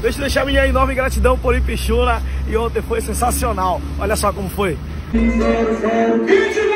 Deixa eu deixar minha enorme gratidão por Ipixuna. E ontem foi sensacional. Olha só como foi. 0020